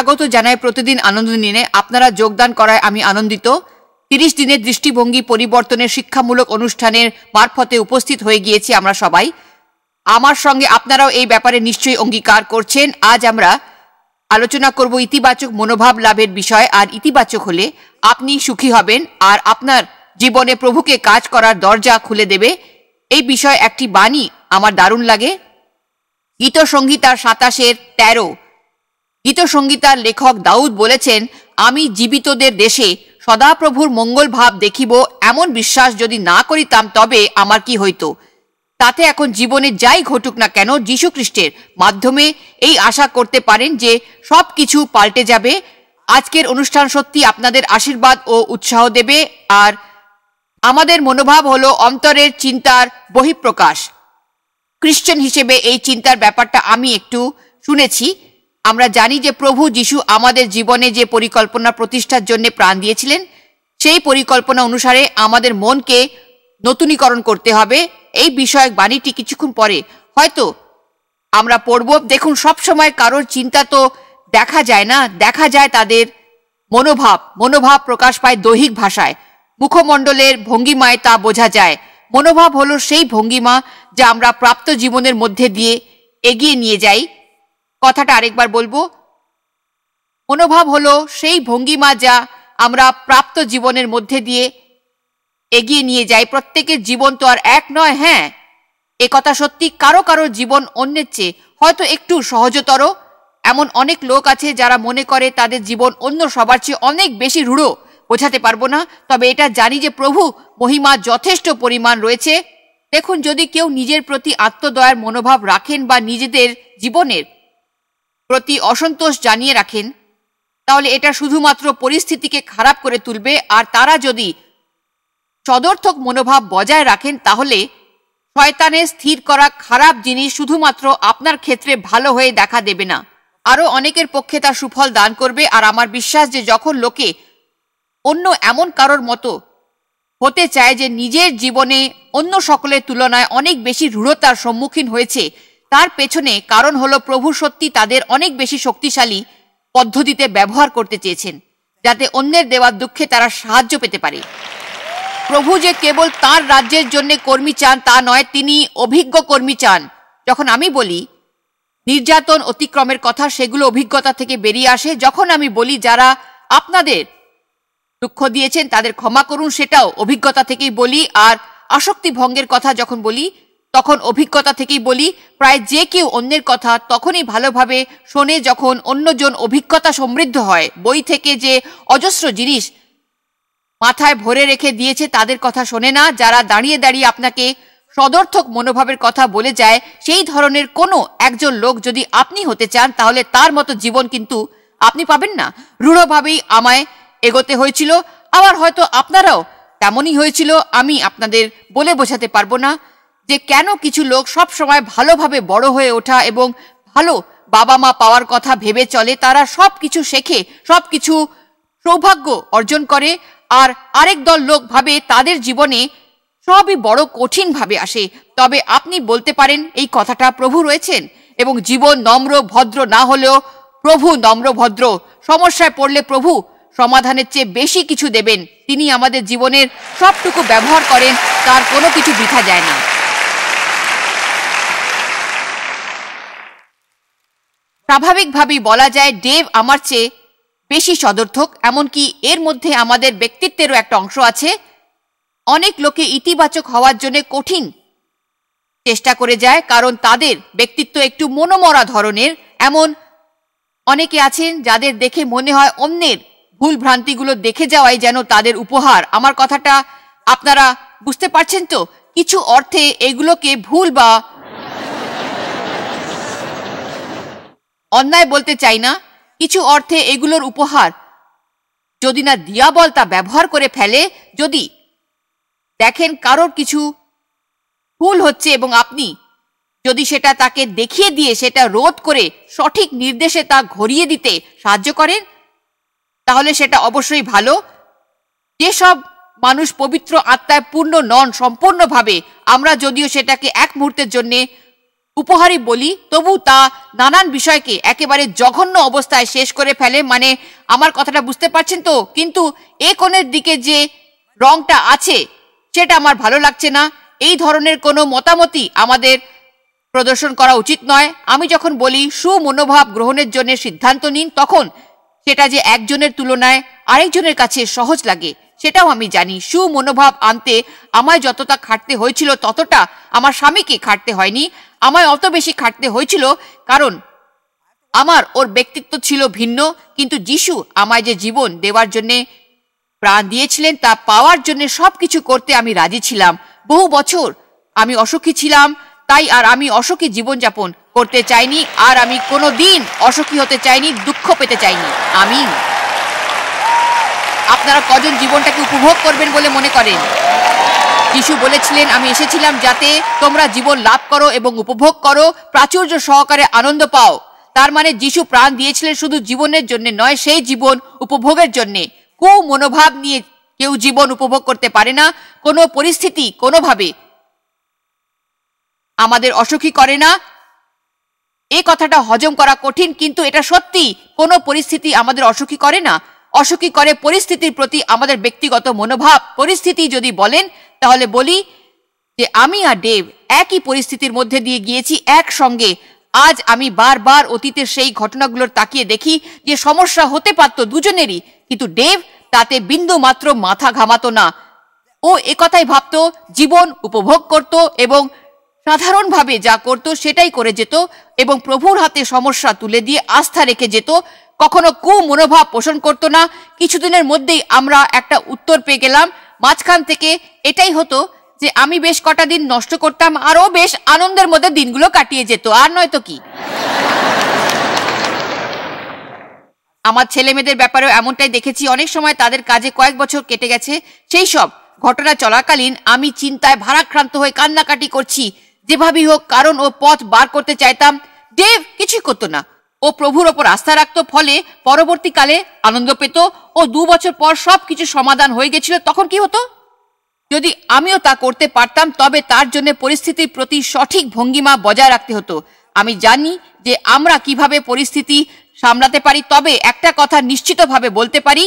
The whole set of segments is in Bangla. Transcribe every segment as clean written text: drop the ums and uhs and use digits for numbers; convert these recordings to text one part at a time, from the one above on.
স্বাগত জানাই প্রতিদিন আনন্দ দিনে। আপনারা যোগদান করায় আমি আনন্দিত। 30 দিনের দৃষ্টিভঙ্গি পরিবর্তনের শিক্ষামূলক অনুষ্ঠানের মারফতে উপস্থিত হয়ে গিয়েছি আমরা সবাই। আমার সঙ্গে আপনারাও এই ব্যাপারে নিশ্চয়ই অঙ্গীকার করছেন। আজ আমরা আলোচনা করব ইতিবাচক মনোভাব লাভের বিষয়। আর ইতিবাচক হলে আপনি সুখী হবেন আর আপনার জীবনে প্রভুকে কাজ করার দরজা খুলে দেবে। এই বিষয়ে একটি বাণী আমার দারুণ লাগে। গীতসংহিতার 27:13 গীতসংহিতার লেখক দাউদ বলেছেন, আমি জীবিতদের দেশে সদাপ্রভুর মঙ্গল ভাব দেখিব এমন বিশ্বাস যদি না করিতাম তবে আমার কি হইত। তাতে এখন জীবনে যাই ঘটুক না কেন যীশু খ্রিস্টের মাধ্যমে এই আশা করতে পারেন যে সব কিছু পাল্টে যাবে। আজকের অনুষ্ঠান সত্যি আপনাদের আশীর্বাদ ও উৎসাহ দেবে। আর আমাদের মনোভাব হলো অন্তরের চিন্তার বহিঃপ্রকাশ। খ্রিস্টান হিসেবে এই চিন্তার ব্যাপারটা আমি একটু শুনেছি। আমরা জানি যে প্রভু যীশু আমাদের জীবনে যে পরিকল্পনা প্রতিষ্ঠার জন্য প্রাণ দিয়েছিলেন, সেই পরিকল্পনা অনুসারে আমাদের মনকে নতুনীকরণ করতে হবে। এই বিষয়ক বাণীটি কিছুক্ষণ পরে হয়তো আমরা পড়ব। দেখুন, সবসময় কারোর চিন্তা তো দেখা যায় না, দেখা যায় তাদের মনোভাব প্রকাশ পায় দৈহিক ভাষায়, মুখমণ্ডলের ভঙ্গিমায় তা বোঝা যায়। মনোভাব হলো সেই ভঙ্গিমা যা আমরা প্রাপ্ত জীবনের মধ্যে দিয়ে এগিয়ে নিয়ে যাই। কথাটা আরেকবার বলবো, মনোভাব হলো সেই ভঙ্গিমা যা আমরা প্রাপ্ত জীবনের মধ্যে দিয়ে এগিয়ে নিয়ে যাই। প্রত্যেকের জীবন তো আর এক নয়। হ্যাঁ, এ কথা সত্যি, কারো কারো জীবন অন্যের চেয়ে হয়তো একটু সহজতর। এমন অনেক লোক আছে যারা মনে করে তাদের জীবন অন্য সবার চেয়ে অনেক বেশি রূঢ়। বোঝাতে পারবো না, তবে এটা জানি যে প্রভু মহিমা যথেষ্ট পরিমাণ রয়েছে। দেখুন, যদি কেউ নিজের প্রতি আত্মদয়ার মনোভাব রাখেন বা নিজেদের জীবনের প্রতি অসন্তোষ জানিয়ে রাখেন, তাহলে এটা শুধুমাত্র পরিস্থিতিকে খারাপ করে তুলবে। আর তারা যদি সদর্থক মনোভাব বজায় রাখেন, তাহলে শয়তানের স্থির করা খারাপ জিনিস শুধুমাত্র আপনার ক্ষেত্রে ভালো হয়ে দেখা দেবে না, আরও অনেকের পক্ষে তার সুফল দান করবে। আর আমার বিশ্বাস যে যখন লোকে অন্য এমন কারোর মতো হতে চায় যে নিজের জীবনে অন্য সকলের তুলনায় অনেক বেশি রূঢ়তার সম্মুখীন হয়েছে, তার পেছনে কারণ হলো প্রভু সত্যি তাদের অনেক বেশি শক্তিশালী পদ্ধতিতে ব্যবহার করতে চেয়েছেন, যাতে অন্যের দেওয়ার দুঃখে তারা সাহায্য পেতে পারে। প্রভু যে কেবল তাঁর রাজ্যের জন্য কর্মী চান তা নয়, তিনি অভিজ্ঞ কর্মী চান। যখন আমি বলি নির্যাতন অতিক্রমের কথা, সেগুলো অভিজ্ঞতা থেকে বেরিয়ে আসে। যখন আমি বলি যারা আপনাদের দুঃখ দিয়েছেন তাদের ক্ষমা করুন, সেটাও অভিজ্ঞতা থেকেই বলি। আর আসক্তি ভঙ্গের কথা যখন বলি তখন অভিজ্ঞতা থেকেই বলি। প্রায় যে কেউ অন্যের কথা তখনই ভালোভাবে শোনে যখন অন্যজন অভিজ্ঞতা সমৃদ্ধ হয়। বই থেকে যে অজস্র জিনিস মাথায় ভরে রেখে দিয়েছে তাদের কথা শোনে না। যারা দাঁড়িয়ে দাঁড়িয়ে আপনাকে সদর্থক মনোভাবের কথা বলে যায়, সেই ধরনের কোনো একজন লোক যদি আপনি হতে চান, তাহলে তার মতো জীবন কিন্তু আপনি পাবেন না। রূঢ়ভাবেই আমায় এগোতে হয়েছিল, আবার হয়তো আপনারাও তেমনই হয়েছিল। আমি আপনাদের বলে বোঝাতে পারবো না যে কেন কিছু লোক সব সময় ভালোভাবে বড় হয়ে ওঠা এবং ভালো বাবা মা পাওয়ার কথা ভেবে চলে। তারা সব কিছু শেখে, সব কিছু সৌভাগ্য অর্জন করে। আর আরেক দল লোক ভাবে তাদের জীবনে সবই বড় কঠিনভাবে আসে। তবে আপনি বলতে পারেন এই কথাটা, প্রভু রয়েছেন এবং জীবন নম্র ভদ্র না হলেও প্রভু নম্র ভদ্র। সমস্যায় পড়লে প্রভু সমাধানের চেয়ে বেশি কিছু দেবেন। তিনি আমাদের জীবনের সবটুকু ব্যবহার করেন, তার কোনো কিছু বৃথা যায় না। স্বাভাবিকভাবেই বলা যায় ডেভ আমার চেয়ে বেশি সদর্থক। এমনকি এর মধ্যে আমাদের ব্যক্তিত্বেরও একটা অংশ আছে। অনেক লোকে ইতিবাচক হওয়ার জন্য কঠিন চেষ্টা করে যায়, কারণ তাদের ব্যক্তিত্ব একটু মনোমরা ধরনের। এমন অনেকে আছেন যাদের দেখে মনে হয় অন্যের ভুল ভ্রান্তিগুলো দেখে যাওয়াই যেন তাদের উপহার। আমার কথাটা আপনারা বুঝতে পারছেন তো? কিছু অর্থে এগুলোকে ভুল বা অন্যায় বলতে চাই না, কিছু অর্থে এগুলোর উপহার যদি না দিয়াবল তা ব্যবহার করে ফেলে। যদি দেখেন কারোর কিছু ভুল হচ্ছে এবং আপনি যদি সেটা তাকে দেখিয়ে দিয়ে সেটা রোধ করে সঠিক নির্দেশে তা ঘুরিয়ে দিতে সাহায্য করেন, তাহলে সেটা অবশ্যই ভালো। যেসব মানুষ পবিত্র আত্মায় পূর্ণ নন সম্পূর্ণভাবে, আমরা যদিও সেটাকে এক মুহূর্তের জন্যে উপহারই বলি, তবু তা নানান বিষয়কে একেবারে জঘন্য অবস্থায় শেষ করে ফেলে। মানে আমার কথাটা বুঝতে পারছেন তো? কিন্তু এ কোণের দিকে যে রংটা আছে সেটা আমার ভালো লাগছে না। এই ধরনের কোনো মতামতই আমাদের প্রদর্শন করা উচিত নয়। আমি যখন বলি সুমনোভাব গ্রহণের জন্য সিদ্ধান্ত নিন, তখন সেটা যে একজনের তুলনায় আরেকজনের কাছে সহজ লাগে সেটাও আমি জানি। সুমনোভাব আনতে আমায় যতটা খাটতে হয়েছিল ততটা আমার স্বামীকে খাটতে হয়নি। আমায় অত বেশি খাটতে হয়েছিল কারণ আমার ওর ব্যক্তিত্ব ছিল ভিন্ন। কিন্তু যিশু আমায় যে জীবন দেওয়ার জন্যে প্রাণ দিয়েছিলেন তা পাওয়ার জন্য সবকিছু করতে আমি রাজি ছিলাম। বহু বছর আমি অসুখী ছিলাম, তাই আর আমি অসুখী জীবনযাপন করতে চাইনি, আর আমি কোনো দিন অসুখী হতে চাইনি, দুঃখ পেতে চাইনি। আমিন। আপনারা কজন জীবনটাকে উপভোগ করবেন বলে মনে করেন? যিশু বলেছিলেন, আমি এসেছিলাম যাতে তোমরা জীবন লাভ করো এবং উপভোগ করো, প্রাচুর্য সহকারে আনন্দ পাও। তার মানে যিশু প্রাণ দিয়েছিলেন শুধু জীবনের জন্য নয়, সেই জীবন উপভোগের জন্যে। মনোভাব নিয়ে কেউ জীবন উপভোগ করতে পারে না। কোনো পরিস্থিতি কোনোভাবে আমাদের অসুখী করে না। এই কথাটা হজম করা কঠিন, কিন্তু এটা সত্যি। কোনো পরিস্থিতি আমাদের অসুখী করে না। অসুখী করে পরিস্থিতির প্রতি আমাদের ব্যক্তিগত মনোভাব। পরিস্থিতি যদি বলেন, তাহলে বলি যে আমি আর ডেভ একই পরিস্থিতির মধ্যে দিয়ে গিয়েছি একসঙ্গে। আজ আমি বারবার অতীতের সেই ঘটনাগুলোর তাকিয়ে দেখি যে সমস্যা হতে পারত দুজনেরই, কিন্তু ডেভ তাতে বিন্দু মাত্র মাথা ঘামাতো না। ও একথাই ভাবত, জীবন উপভোগ করত এবং সাধারণভাবে যা করত সেটাই করে যেত এবং প্রভুর হাতে সমস্যা তুলে দিয়ে আস্থা রেখে যেত। কখনো মনোভাব পোষণ করতো না। কিছুদিনের মধ্যেই আমরা একটা উত্তর পেয়ে গেলাম। মাঝখান থেকে এটাই হতো যে আমি বেশ কটা দিন নষ্ট করতাম আর ও বেশ আনন্দের মধ্যে দিনগুলো কাটিয়ে যেত, আর নয়তো কি। আমার ছেলে মেয়েদের ব্যাপারেও এমনটাই দেখেছি। অনেক সময় তাদের কাজে কয়েক বছর কেটে গেছে। সেই সব ঘটনা চলাকালীন আমি চিন্তায় ভারাক্রান্ত হয়ে কান্নাকাটি করছি যেভাবেই হোক, কারণ ও পথ বার করতে চাইতাম। ডেভ কিছুই করতো না। ও প্রভুর ওপর আস্থা রাখত, ফলে পরবর্তীকালে আনন্দ পেত। ও 2 বছর পর সবকিছু সমাধান হয়ে গেছিল। তখন কি হতো? যদি আমিও তা করতে পারতাম, তবে তার জন্য পরিস্থিতির প্রতি সঠিক ভঙ্গিমা বজায় রাখতে হতো। আমি জানি যে আমরা কিভাবে পরিস্থিতি সামলাতে পারি, তবে একটা কথা নিশ্চিতভাবে বলতে পারি,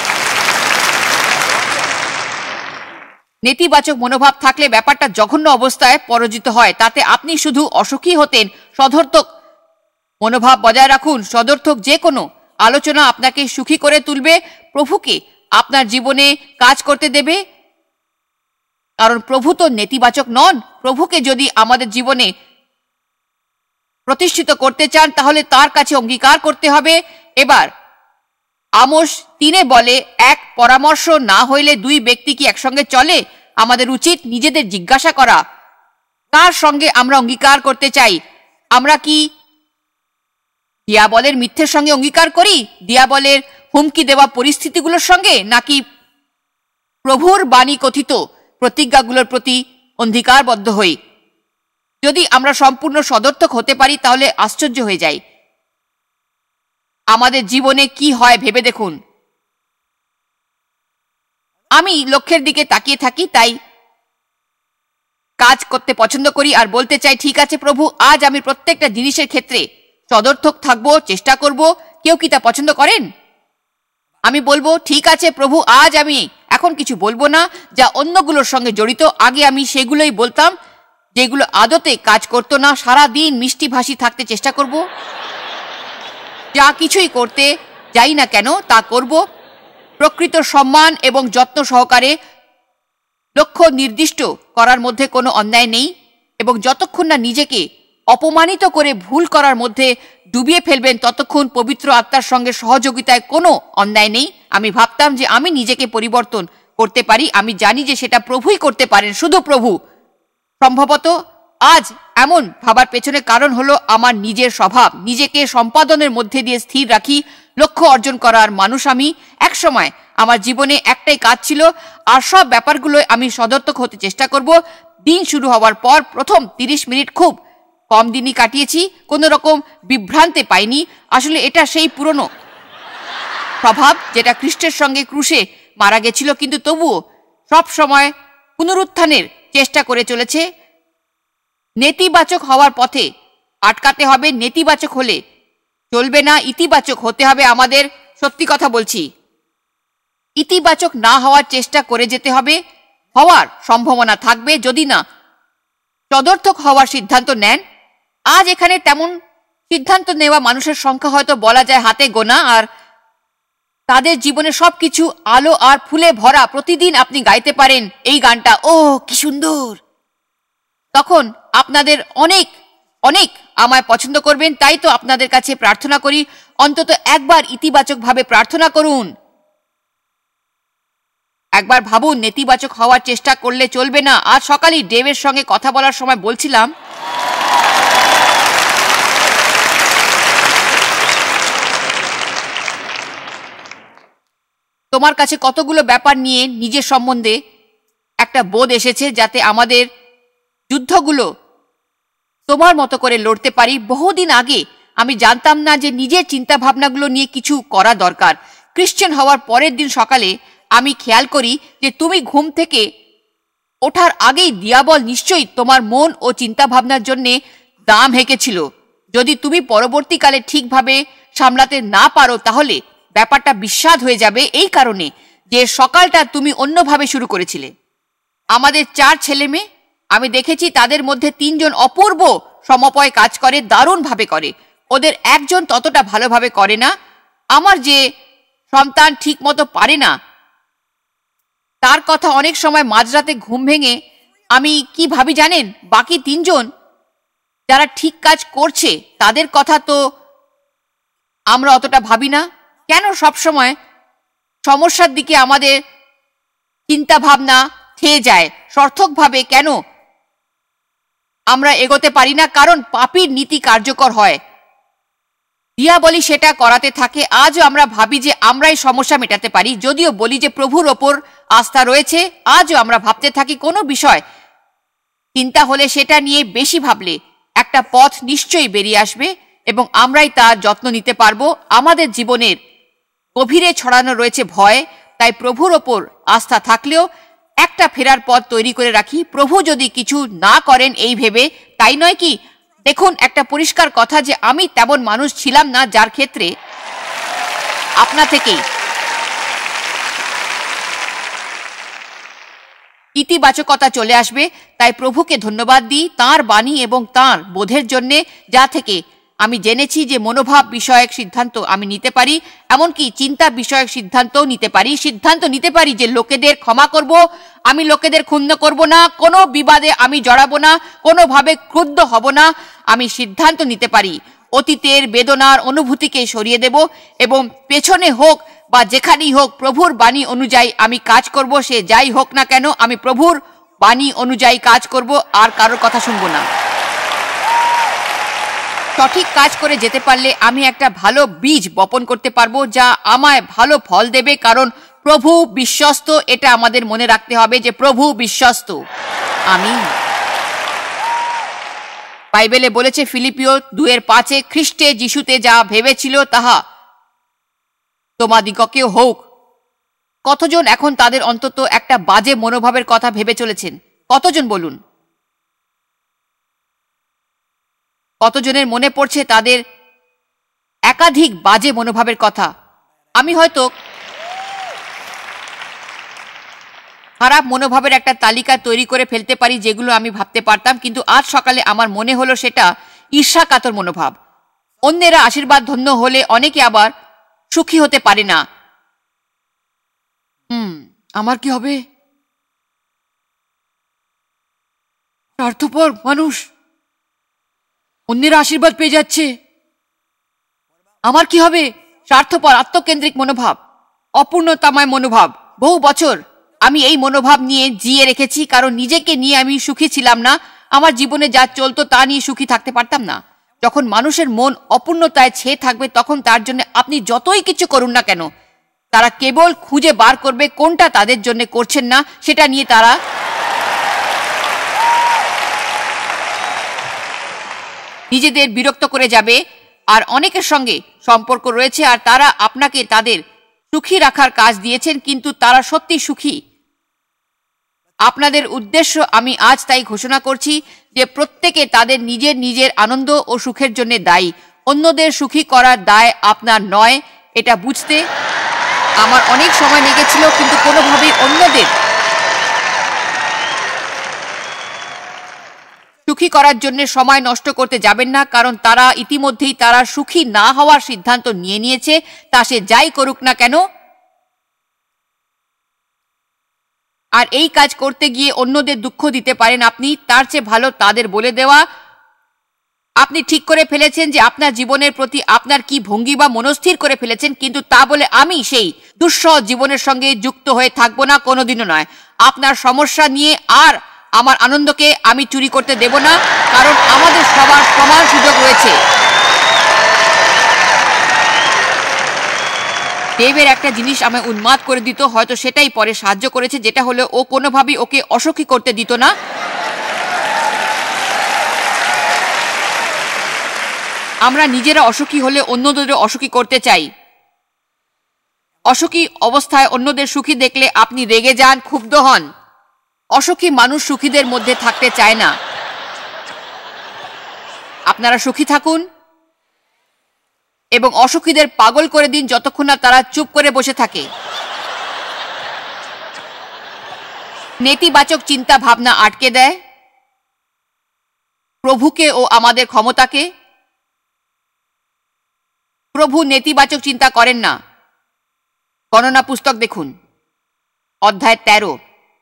নেতিবাচক মনোভাব থাকলে ব্যাপারটা জঘন্য অবস্থায় পরাজিত হয়। তাতে আপনি শুধু অসুখী হতেন। সদর্থক মনোভাব বজায় রাখুন। সদর্থক যে কোনো আলোচনা আপনাকে সুখী করে তুলবে, প্রভুকে আপনার জীবনে কাজ করতে দেবে, কারণ প্রভু তো নেতিবাচক নন। প্রভুকে যদি আমাদের জীবনে প্রতিষ্ঠিত করতে চান, তাহলে তার কাছে অঙ্গীকার করতে হবে। এবার আমোস 3 বলে, এক পরামর্শ না হইলে 2 ব্যক্তি কি একসঙ্গে চলে? আমাদের উচিত নিজেদের জিজ্ঞাসা করা, কার সঙ্গে আমরা অঙ্গীকার করতে চাই। আমরা কি দিয়াবলের মিথ্যের সঙ্গে অঙ্গীকার করি, দিয়াবলের হুমকি দেওয়া পরিস্থিতিগুলোর সঙ্গে, নাকি প্রভুর বাণী কথিত প্রতিজ্ঞাগুলোর প্রতি অঙ্গীকারবদ্ধ হই? যদি আমরা সম্পূর্ণ সদর্থক হতে পারি, তাহলে আশ্চর্য হয়ে যাই আমাদের জীবনে কি হয় ভেবে দেখুন। আমি লক্ষ্যের দিকে তাকিয়ে থাকি, তাই কাজ করতে পছন্দ করি আর বলতে চাই, ঠিক আছে প্রভু, আজ আমি প্রত্যেকটা জিনিসের ক্ষেত্রে সদর্থক থাকবো, চেষ্টা করব। কেউ কি তা পছন্দ করেন? আমি বলবো, ঠিক আছে প্রভু, আজ আমি এখন কিছু বলবো না যা অন্যগুলোর সঙ্গে জড়িত। আগে আমি সেগুলোই বলতাম যেগুলো আদতে কাজ করতো না। সারা দিন মিষ্টি ভাষী থাকতে চেষ্টা করব। যা কিছুই করতে যাই না কেন তা করব প্রকৃত সম্মান এবং যত্ন সহকারে। লক্ষ্য নির্দিষ্ট করার মধ্যে কোনো অন্যায় নেই, এবং যতক্ষণ না নিজেকে অপমানিত করে ভুল করার মধ্যে ডুবিয়ে ফেলবেন, ততক্ষণ পবিত্র আত্মার সঙ্গে সহযোগিতায় কোনো অন্যায় নেই। আমি ভাবতাম যে আমি নিজেকে পরিবর্তন করতে পারি। আমি জানি যে সেটা প্রভুই করতে পারেন, শুধু প্রভু। সম্ভবত আজ এমন ভাবার পেছনে কারণ হলো আমার নিজের স্বভাব। নিজেকে সম্পাদনের মধ্যে দিয়ে স্থির রাখি। লক্ষ্য অর্জন করার মানুষ আমি। এক সময় আমার জীবনে একটাই কাজ ছিল, আর সব ব্যাপারগুলোয় আমি সদর্থক হতে চেষ্টা করব। দিন শুরু হওয়ার পর প্রথম 30 মিনিট খুব কম দিনই কাটিয়েছি, কোনো রকম বিভ্রান্তে পাইনি। আসলে এটা সেই পুরনো স্বভাব যেটা খ্রিস্টের সঙ্গে ক্রুশে মারা গেছিল, কিন্তু তবুও সব সময় পুনরুত্থানের চেষ্টা করে চলেছে। নেতিবাচক হওয়ার পথে আটকাতে হবে। নেতিবাচক হলে চলবে না, ইতিবাচক হতে হবে আমাদের। সত্যি কথা বলছি, ইতিবাচক না হওয়ার চেষ্টা করে যেতে হবে। হওয়ার সম্ভাবনা থাকবে যদি না সদর্থক হওয়ার সিদ্ধান্ত নেন। আজ এখানে তেমন সিদ্ধান্ত নেওয়া মানুষের সংখ্যা হয়তো বলা যায় হাতে গোনা, আর তাদের জীবনে সবকিছু আলো আর ফুলে ভরা। প্রতিদিন আপনি গাইতে পারেন এই গানটা, ও কি সুন্দর। তখন আপনাদের অনেক অনেক আমায় পছন্দ করবেন। তাই তো আপনাদের কাছে প্রার্থনা করি, অন্তত একবার ইতিবাচকভাবে প্রার্থনা করুন। একবার ভাবুন, নেতিবাচক হওয়ার চেষ্টা করলে চলবে না। আজ সকালেই ডেভের সঙ্গে কথা বলার সময় বলছিলাম, তোমার কাছে কতগুলো ব্যাপার নিয়ে নিজের সম্বন্ধে একটা বোধ এসেছে, যাতে আমাদের যুদ্ধগুলো তোমার মতো করে লড়তে পারি। বহুদিন আগে আমি জানতাম না যে নিজের চিন্তা ভাবনাগুলো নিয়ে কিছু করা দরকার। খ্রিস্টান হওয়ার পরের দিন সকালে আমি খেয়াল করি যে তুমি ঘুম থেকে ওঠার আগেই দিয়াবল নিশ্চয়ই তোমার মন ও চিন্তা ভাবনার জন্য দাম হেঁকেছিল। যদি তুমি পরবর্তীকালে ঠিকভাবে সামলাতে না পারো তাহলে ব্যাপারটা বিস্বাদ হয়ে যাবে, এই কারণে যে সকালটা তুমি অন্যভাবে শুরু করেছিলে। আমাদের 4 ছেলে মেয়ে, আমি দেখেছি তাদের মধ্যে 3 জন অপূর্ব সমপয় কাজ করে, দারুণভাবে করে। ওদের একজন ততটা ভালোভাবে করে না। আমার যে সন্তান ঠিক মতো পারে না, তার কথা অনেক সময় মাঝরাতে ঘুম ভেঙে আমি কি ভাবি জানেন? বাকি 3 জন যারা ঠিক কাজ করছে তাদের কথা তো আমরা অতটা ভাবি না। কেন সবসময় সমস্যার দিকে আমাদের চিন্তা ভাবনা থেয়ে যায়? সার্থকভাবে কেন আমরা এগোতে পারি না? কারণ পাপীর নীতি কার্যকর হয়, দিয়াবলি সেটা করাতে থাকে। আজও আমরা ভাবি যে আমরাই সমস্যা মেটাতে পারি, যদিও বলি যে প্রভুর ওপর আস্থা রয়েছে। আজও আমরা ভাবতে থাকি কোনো বিষয় চিন্তা হলে সেটা নিয়ে বেশি ভাবলে একটা পথ নিশ্চয়ই বেরিয়ে আসবে এবং আমরাই তার যত্ন নিতে পারবো। আমাদের জীবনের গভীরে ছড়ানো রয়েছে ভয়, তাই প্রভুর ওপর আস্থা থাকলেও একটা ফেরার পথ তৈরি করে রাখি। প্রভু যদি কিছু না করেন এই ভেবে, তাই নয় কি? দেখুন, একটা পরিষ্কার কথা যে আমি তেমন মানুষ ছিলাম না যার ক্ষেত্রে আপনা থেকেই ইতিবাচকতা চলে আসবে। তাই প্রভুকে ধন্যবাদ দিই তাঁর বাণী এবং তাঁর বোধের জন্যে, যা থেকে আমি জেনেছি যে মনোভাব বিষয়ক সিদ্ধান্ত আমি নিতে পারি, এমনকি চিন্তা বিষয়ক সিদ্ধান্তও নিতে পারি। সিদ্ধান্ত নিতে পারি যে লোকেদের ক্ষমা করব, আমি লোকেদের ক্ষুণ্ণ করব না, কোনো বিবাদে আমি জড়াবো না, কোনোভাবে ক্রুদ্ধ হব না। আমি সিদ্ধান্ত নিতে পারি অতীতের বেদনার অনুভূতিকে সরিয়ে দেব এবং পেছনে হোক বা যেখানেই হোক প্রভুর বাণী অনুযায়ী আমি কাজ করব। সে যাই হোক না কেন, আমি প্রভুর বাণী অনুযায়ী কাজ করব, আর কারোর কথা শুনবো না। সঠিক কাজ করে যেতে পারলে আমি একটা ভালো বীজ বপন করতে পারবো, যা আমায় ভালো ফল দেবে। কারণ প্রভু বিশ্বস্ত, এটা আমাদের মনে রাখতে হবে যে প্রভু বিশ্বস্ত। আমিন। বাইবেলে বলেছে ফিলিপিও 2:5, খ্রিস্টে যিশুতে যা ভেবেছিল তাহা তোমাদিগকেও হোক। কতজন এখন তাদের অন্তত একটা বাজে মনোভাবের কথা ভেবে চলেছেন? কতজন বলুন? কতজনের মনে পড়ছে তাদের একাধিক বাজে মনোভাবের কথা? আমি হয়তো খারাপ মনোভাবের একটা তালিকা তৈরি করে ফেলতে পারি যেগুলো আমি ভাবতে পারতাম, কিন্তু আজ সকালে আমার মনে হলো সেটা ঈর্ষাকাতর মনোভাব। অন্যেরা আশীর্বাদ ধন্য হলে অনেকে আবার সুখী হতে পারে না। আমার কি হবে? স্বার্থপর মানুষ, অন্যেরা আশীর্বাদ পেয়ে যাচ্ছে, আমার কি হবে? স্বার্থপর, আত্মকেন্দ্রিক মনোভাব, অপূর্ণতাময় মনোভাব। বহু বছর আমি এই মনোভাব নিয়ে জিয়ে রেখেছি, কারণ নিজেকে নিয়ে আমি সুখী ছিলাম না। আমার জীবনে যা চলতো তা নিয়ে সুখী থাকতে পারতাম না। যখন মানুষের মন অপূর্ণতায় ছেয়ে থাকবে, তখন তার জন্য আপনি যতই কিছু করুন না কেন, তারা কেবল খুঁজে বার করবে কোনটা তাদের জন্য করছেন না, সেটা নিয়ে তারা নিজেদের বিরক্ত করে যাবে। আর অনেকের সঙ্গে সম্পর্ক রয়েছে আর তারা আপনাকে তাদের সুখী রাখার কাজ দিয়েছেন, কিন্তু তারা সত্যি সুখী। আপনাদের উদ্দেশ্য আমি আজ তাই ঘোষণা করছি যে প্রত্যেকে তাদের নিজের নিজের আনন্দ ও সুখের জন্য দায়ী। অন্যদের সুখী করার দায় আপনার নয়। এটা বুঝতে আমার অনেক সময় লেগেছিল, কিন্তু কোনোভাবেই অন্যদের সুখী করার জন্য সময় নষ্ট করতে যাবেন না, কারণ তারা ইতিমধ্যেই তারা সুখী না হওয়ার সিদ্ধান্ত নিয়ে নিয়েছে, তা সে যাই করুক না কেন। আর এই কাজ করতে গিয়ে অন্যদের দুঃখ দিতে পারেন আপনি, তার চেয়ে ভালো তাদের বলে দেওয়া আপনি ঠিক করে ফেলেছেন যে আপনার জীবনের প্রতি আপনার কি ভঙ্গি বা মনস্থির করে ফেলেছেন, কিন্তু তা বলে আমি সেই দুঃসহ জীবনের সঙ্গে যুক্ত হয়ে থাকবো না, কোনোদিনও নয়। আপনার সমস্যা নিয়ে আর আমার আনন্দকে আমি চুরি করতে দেব না, কারণ আমাদের সবার সমান সুযোগ রয়েছে। দেবের একটা জিনিস আমায় উন্মাদ করে দিত, হয়তো সেটাই পরে সাহায্য করেছে, যেটা হলো ও কোনোভাবেই ওকে অসুখী করতে দিত না। আমরা নিজেরা অসুখী হলে অন্যদেরও অসুখী করতে চাই। অসুখী অবস্থায় অন্যদের সুখী দেখলে আপনি রেগে যান, ক্ষুব্ধ হন। অসুখী মানুষ সুখীদের মধ্যে থাকতে চায় না। আপনারা সুখী থাকুন এবং অসুখীদের পাগল করে দিন যতক্ষণ না তারা চুপ করে বসে থাকে। নেতিবাচক চিন্তা ভাবনা আটকে দেয় প্রভুকে ও আমাদের ক্ষমতাকে। প্রভু নেতিবাচক চিন্তা করেন না। গণনা পুস্তক দেখুন, অধ্যায় 13।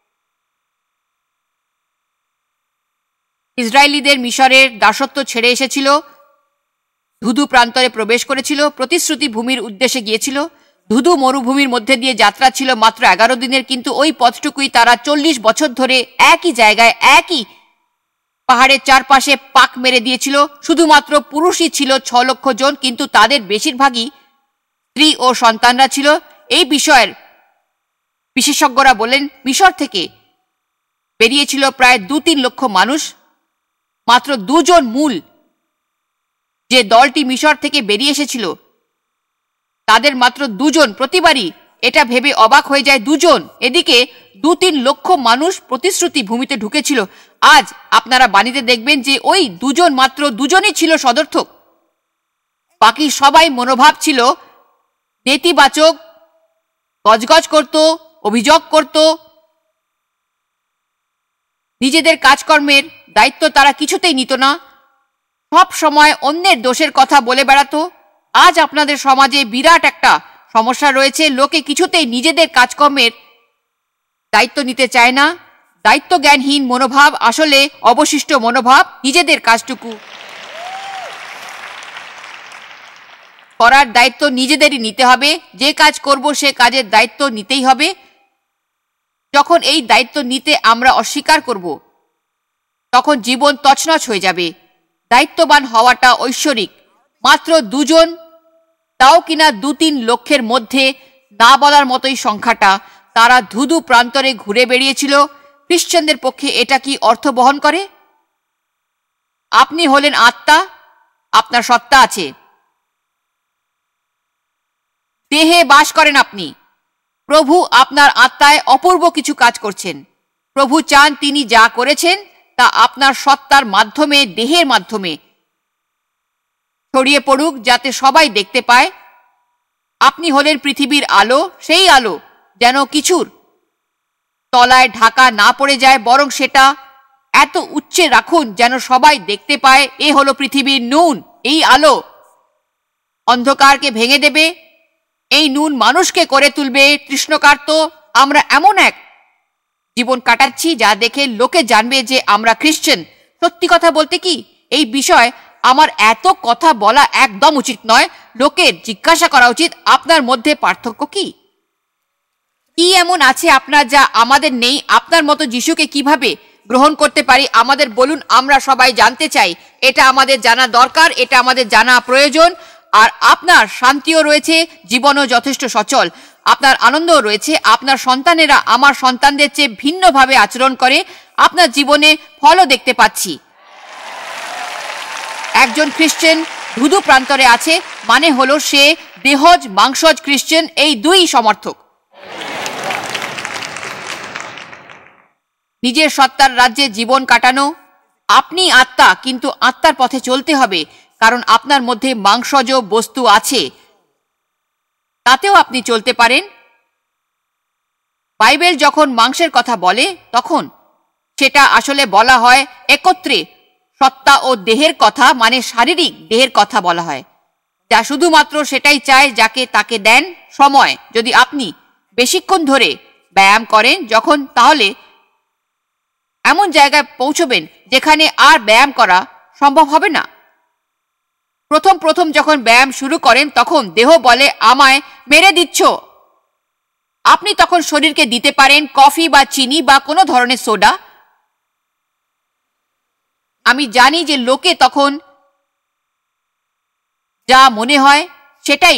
ইসরায়েলিদের মিশরের দাসত্ব ছেড়ে এসেছিল, ধুধু প্রান্তরে প্রবেশ করেছিল, প্রতিশ্রুতি ভূমির উদ্দেশ্যে গিয়েছিল। ধুধু মরুভূমির মধ্যে দিয়ে যাত্রা ছিল মাত্র 11 দিনের, কিন্তু ওই পথটুকুই তারা 40 বছর ধরে একই জায়গায় একই পাহাড়ের চারপাশে পাক মেরে দিয়েছিল। শুধুমাত্র পুরুষই ছিল 6 লক্ষ জন, কিন্তু তাদের বেশিরভাগই স্ত্রী ও সন্তানরা ছিল। এই বিষয়ের বিশেষজ্ঞরা বলেন মিশর থেকে বেরিয়েছিল প্রায় 2-3 লক্ষ মানুষ। মাত্র 2 জন মূল যে দলটি মিশর থেকে বেরিয়ে এসেছিল তাদের মাত্র 2 জন প্রতিবারই এটা ভেবে অবাক হয়ে যায় 2 জন। এদিকে 2-3 লক্ষ মানুষ প্রতিশ্রুতি ভূমিতে ঢুকেছিল। আজ আপনারা বাণীতে দেখবেন যে ওই 2 জন, মাত্র 2 জনই ছিল সদর্থক। বাকি সবাই মনোভাব ছিল নেতিবাচক, গজগজ করত, অভিযোগ করত। নিজেদের কাজকর্মের দায়িত্ব তারা কিছুতেই নিত না, সব সময় অন্যের দোষের কথা বলে বেড়াতো। আজ আপনাদের সমাজে বিরাট একটা সমস্যা রয়েছে, লোকে কিছুতেই নিজেদের কাজকর্মের দায়িত্ব নিতে চায় না। দায়িত্ব জ্ঞানহীন মনোভাব আসলে অবশিষ্ট মনোভাব। নিজেদের কাজটুকু করার দায়িত্ব নিজেদেরই নিতে হবে। যে কাজ করব সে কাজের দায়িত্ব নিতেই হবে। যখন এই দায়িত্ব নিতে আমরা অস্বীকার করব তখন জীবন তছনছ হয়ে যাবে। দায়িত্ববান হওয়াটা ঐশ্বরিক। মাত্র 2 জন, তাও কিনা 2-3 লক্ষের মধ্যে না বলার মতোই সংখ্যাটা, তারা ধুধু প্রান্তরে ঘুরে বেরিয়েছিল। খ্রিস্টানদের পক্ষে এটা কি অর্থ বহন করে? আপনি হলেন আত্মা, আপনার সত্তা আছে, দেহে বাস করেন আপনি। প্রভু আপনার আত্মায় অপূর্ব কিছু কাজ করছেন। প্রভু চান তিনি যা করেছেন তা আপনার সত্তার মাধ্যমে, দেহের মাধ্যমে ছড়িয়ে পড়ুক, যাতে সবাই দেখতে পায়। আপনি হলেন পৃথিবীর আলো, সেই আলো যেন কিছুর তলায় ঢাকা না পড়ে যায়, বরং সেটা এত উচ্চে রাখুন যেন সবাই দেখতে পায়। এ হলো পৃথিবীর নুন। এই আলো অন্ধকারকে ভেঙে দেবে, এই নুন মানুষকে করে তুলবে তৃষ্ণার্ত। আমরা এমন এক জীবন কাটাচ্ছি যা দেখে লোকে জানবে যে আমরা খ্রিস্টান। সত্যি কথা বলতে কি, এই বিষয় আমার এত কথা বলা একদম উচিত নয়। লোকের জিজ্ঞাসা করা উচিত আপনার মধ্যে পার্থক্য কি? কি এমন আছে আপনার যা আমাদের নেই? আপনার মতো যিশুকে কিভাবে গ্রহণ করতে পারি আমাদের বলুন। আমরা সবাই জানতে চাই। এটা আমাদের জানা দরকার, এটা আমাদের জানা প্রয়োজন। আর আপনার শান্তিও রয়েছে, জীবনও যথেষ্ট সচল, আপনার আনন্দও রয়েছে। আপনার সন্তানেরা আমার সন্তানদের চেয়ে ভিন্নভাবে আচরণ করে, আপনার জীবনে ফলও দেখতে পাচ্ছি। একজন খ্রিস্টান ধুধু প্রান্তরে আছে, মানে হলো সে দেহজ মাংসজ খ্রিস্টান, এই দুই সমর্থক। নিজের সত্তার রাজ্যে জীবন কাটানো। আপনি আত্মা, কিন্তু আত্মার পথে চলতে হবে, কারণ আপনার মধ্যে মাংসজ বস্তু আছে, তাতেও আপনি চলতে পারেন। বাইবেল যখন মাংসের কথা বলে তখন সেটা আসলে বলা হয় একত্রে সত্তা ও দেহের কথা, মানে শারীরিক দেহের কথা বলা হয়, যা শুধুমাত্র সেটাই চায় যাকে তাকে দেন সময়। যদি আপনি বেশিক্ষণ ধরে ব্যায়াম করেন যখন, তাহলে এমন জায়গায় পৌঁছবেন যেখানে আর ব্যায়াম করা সম্ভব হবে না। প্রথম যখন ব্যায়াম শুরু করেন তখন দেহ বলে আমায় মেরে দিচ্ছ। আপনি তখন শরীরকে দিতে পারেন কফি বা চিনি বা কোনো ধরনের সোডা। আমি জানি যে লোকে তখন যা মনে হয় সেটাই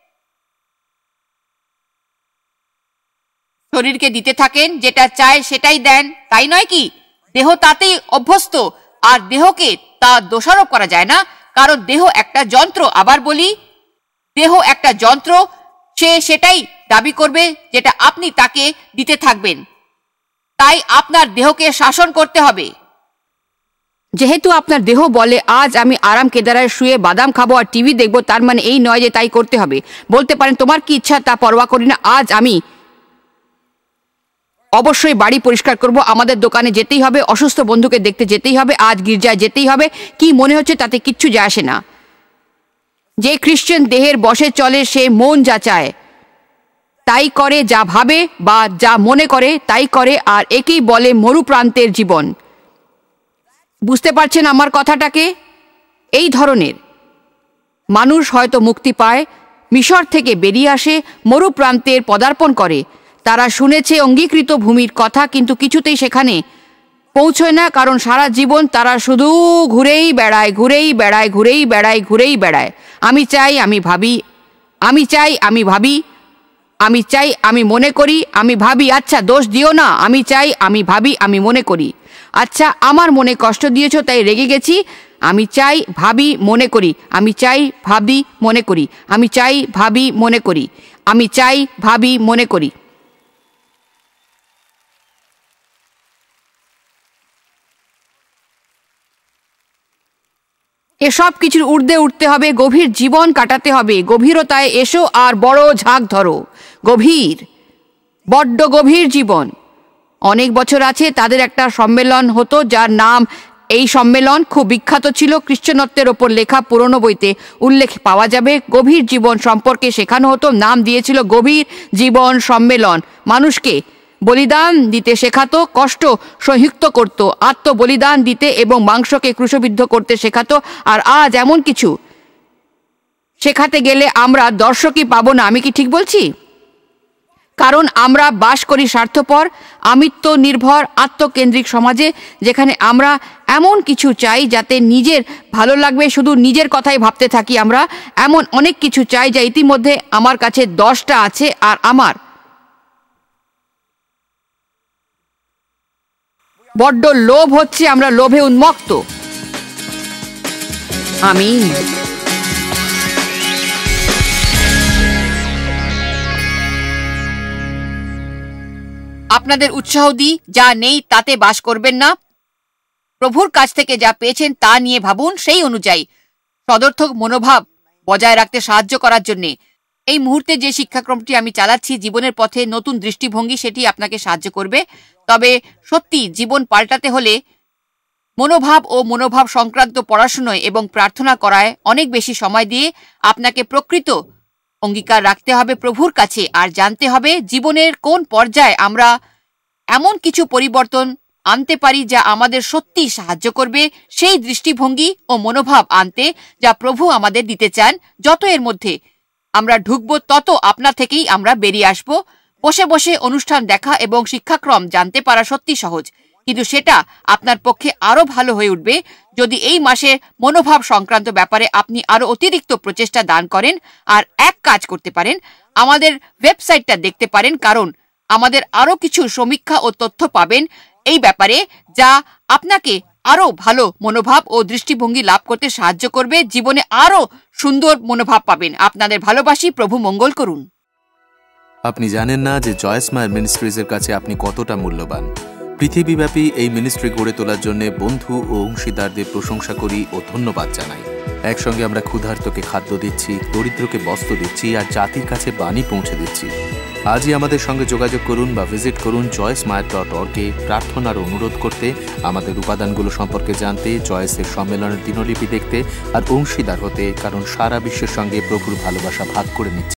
শরীরকে দিতে থাকেন, যেটা চায় সেটাই দেন, তাই নয় কি? দেহ তাতেই অভ্যস্ত, আর দেহকে তা দোষারোপ করা যায় না, কারণ দেহ একটা যন্ত্র। আবার বলি, দেহ একটা যন্ত্র, সে সেটাই দাবি করবে যেটা আপনি তাকে দিতে থাকবেন। তাই আপনার দেহকে শাসন করতে হবে। যেহেতু আপনার দেহ বলে আজ আমি আরাম কেদারায় শুয়ে বাদাম খাবো আর টিভি দেখবো, তার মানে এই নয় যে তাই করতে হবে। বলতে পারেন তোমার কি ইচ্ছা তা পরোয়া করি না, আজ আমি অবশ্যই বাড়ি পরিষ্কার করব, আমাদের দোকানে যেতেই হবে, অসুস্থ বন্ধুকে দেখতে যেতেই হবে, আজ গির্জায় যেতেই হবে। কি মনে হচ্ছে তাতে কিচ্ছু যায় আসে না। যে খ্রিস্টান দেহের বশে চলে সে মন যা চায় তাই করে, যা ভাবে বা যা মনে করে তাই করে, আর একেই বলে মরুপ্রান্তের জীবন। বুঝতে পারছেন আমার কথাটাকে? এই ধরনের মানুষ হয়তো মুক্তি পায়, মিশর থেকে বেরিয়ে আসে, মরুপ্রান্তের পদার্পণ করে। তারা শুনেছে অঙ্গীকৃত ভূমির কথা, কিন্তু কিছুতেই সেখানে পৌঁছয় না, কারণ সারা জীবন তারা শুধু ঘুরেই বেড়ায়, ঘুরেই বেড়ায়, ঘুরেই বেড়ায়, ঘুরেই বেড়ায়। আমি চাই, আমি ভাবি, আমি চাই, আমি ভাবি, আমি চাই, আমি মনে করি, আমি ভাবি। আচ্ছা, দোষ দিও না। আমি চাই, আমি ভাবি, আমি মনে করি। আচ্ছা, আমার মনে কষ্ট দিয়েছ তাই রেগে গেছি। আমি চাই, ভাবি, মনে করি। আমি চাই, ভাবি, মনে করি। আমি চাই, ভাবি, মনে করি। আমি চাই, ভাবি, মনে করি। এসব কিছুর ঊর্ধ্বে উঠতে হবে, গভীর জীবন কাটাতে হবে। গভীরতায় এসো আর বড় ঝাঁক ধরো। গভীর, বড্ড গভীর জীবন। অনেক বছর আছে তাদের একটা সম্মেলন হতো যার নাম, এই সম্মেলন খুব বিখ্যাত ছিল, খ্রিস্টানত্বের ওপর লেখা পুরনো বইতে উল্লেখ পাওয়া যাবে। গভীর জীবন সম্পর্কে শেখানো হতো, নাম দিয়েছিল গভীর জীবন সম্মেলন। মানুষকে বলিদান দিতে শেখাতো, কষ্ট সহিষ্ণু করত, আত্মবলিদান দিতে এবং মাংসকে ক্রুশবিদ্ধ করতে শেখাতো। আর আজ এমন কিছু শেখাতে গেলে আমরা দর্শকই পাবো না। আমি কি ঠিক বলছি? কারণ আমরা বাস করি স্বার্থপর, আমিত্ব নির্ভর, আত্মকেন্দ্রিক সমাজে, যেখানে আমরা এমন কিছু চাই যাতে নিজের ভালো লাগবে, শুধু নিজের কথাই ভাবতে থাকি। আমরা এমন অনেক কিছু চাই যা ইতিমধ্যে আমার কাছে 10টা আছে, আর আমার বড্ড লোভ হচ্ছে, আমরা লোভে উন্মত্ত। আমিন। আপনাদের উৎসাহ দিই, যা নেই তাতে বাস করবেন না। প্রভুর কাছ থেকে যা পেয়েছেন তা নিয়ে ভাবুন, সেই অনুযায়ী সদর্থক মনোভাব বজায় রাখতে সাহায্য করার জন্য এই মুহূর্তে যে শিক্ষাক্রমটি আমি চালাচ্ছি, জীবনের পথে নতুন দৃষ্টিভঙ্গি, সেটি আপনাকে সাহায্য করবে। তবে সত্যি জীবন পাল্টাতে হলে মনোভাব ও মনোভাব সংক্রান্ত পড়াশোনায় এবং প্রার্থনা করায় অনেক বেশি সময় দিয়ে আপনাকে প্রকৃত অঙ্গীকার রাখতে হবে প্রভুর কাছে, আর জানতে হবে জীবনের কোন পর্যায়ে আমরা এমন কিছু পরিবর্তন আনতে পারি যা আমাদের সত্যি সাহায্য করবে সেই দৃষ্টিভঙ্গি ও মনোভাব আনতে যা প্রভু আমাদের দিতে চান। যত এর মধ্যে আমরা ঢুকবো তত আপনা থেকেই আমরা বেরিয়ে আসব। বসে বসে অনুষ্ঠান দেখা এবং শিক্ষাক্রম জানতে পারা সত্যি সহজ, কিন্তু সেটা আপনার পক্ষে আরো ভালো হয়ে উঠবে যদি এই মাসের মনোভাব সংক্রান্ত ব্যাপারে আপনি আরো অতিরিক্ত প্রচেষ্টা দান করেন। আর এক কাজ করতে পারেন, আমাদের ওয়েবসাইটটা দেখতে পারেন, কারণ আমাদের আরো কিছু সমীক্ষা ও তথ্য পাবেন এই ব্যাপারে, যা আপনাকে আরো ভালো মনোভাব ও দৃষ্টিভঙ্গি লাভ করতে সাহায্য করবে। জীবনে আরো সুন্দর মনোভাব পাবেন। আপনাদের ভালোবাসি, প্রভু মঙ্গল করুন। আপনি জানেন না যে জয়েস মায়ার মিনিস্ট্রিজের কাছে আপনি কতটা মূল্যবান। পৃথিবীব্যাপী এই মিনিস্ট্রি গড়ে তোলার জন্য বন্ধু ও অংশীদারদের প্রশংসা করি ও ধন্যবাদ জানাই। একসঙ্গে আমরা ক্ষুধার্তকে খাদ্য দিচ্ছি, দরিদ্রকে বস্ত্র দিচ্ছি আর জাতির কাছে বাণী পৌঁছে দিচ্ছি। আজই আমাদের সঙ্গে যোগাযোগ করুন বা ভিজিট করুন joysmart.org-এ প্রার্থনার অনুরোধ করতে, আমাদের উপাদানগুলো সম্পর্কে জানতে, জয়েসের সম্মেলনের দিনলিপি দেখতে আর অংশীদার হতে, কারণ সারা বিশ্বের সঙ্গে প্রভুর ভালোবাসা ভাগ করে নিচ্ছে।